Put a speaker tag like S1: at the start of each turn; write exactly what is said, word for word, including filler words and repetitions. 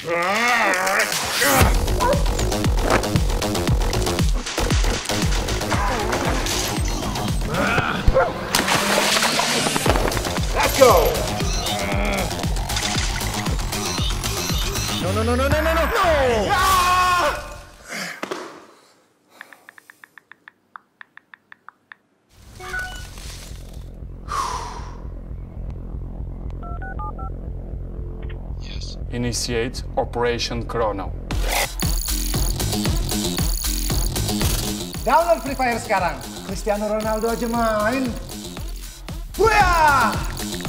S1: Let's go. No, no, no, no, no, no, no. No.
S2: Yes. Initiate Operation Chrono.
S1: Download Free Fire sekarang. Cristiano Ronaldo aja main. Wah!